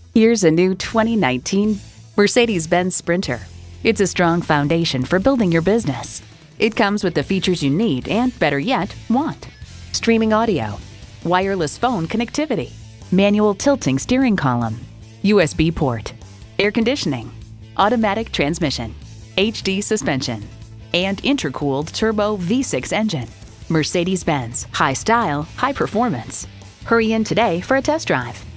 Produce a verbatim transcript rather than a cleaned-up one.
Here's a new twenty nineteen Mercedes-Benz Sprinter. It's a strong foundation for building your business. It comes with the features you need and, better yet, want. Streaming audio, wireless phone connectivity, manual tilting steering column, U S B port, air conditioning, automatic transmission, H D suspension, and intercooled turbo V six engine. Mercedes-Benz, high style, high performance. Hurry in today for a test drive.